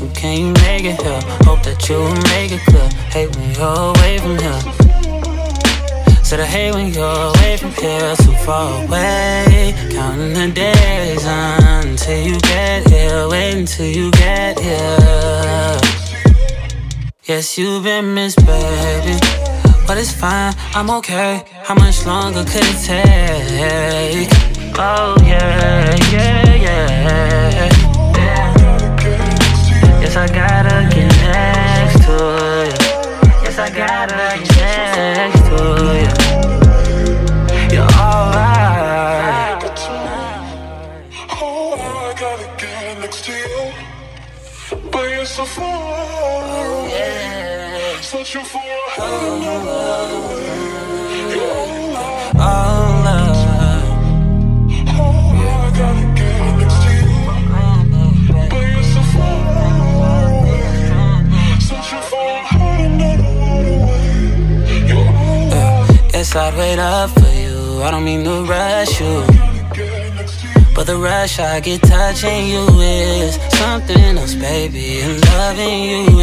so can you make it here? Hope that you will make it clear. Hate when you're away from here. Said I hate when you're away from here, too far away. Counting the days until you get here. Wait until you get here. Yes, you've been missed, baby, but it's fine, I'm okay. How much longer could it take? Oh yeah, yeah, yeah. Yes, I gotta get next to you. Yes, I gotta get next to you. You're alright. Oh, I gotta get next to you, but you're so far. Oh yeah. Searching for a high. Oh love. Yes, I'd wait up for you, I don't mean to rush you, but the rush I get touching you is something else, baby, and loving you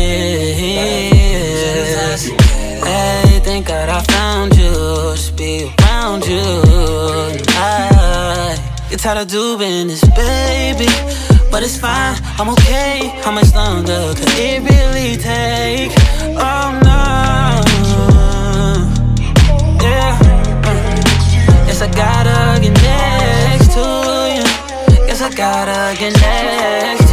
is. Hey, thank God I found you, just be around you. I get tired of doing this, baby, but it's fine, I'm okay. How much longer could it really take? Oh no. Yes, I gotta get next to you. Yes, I gotta get next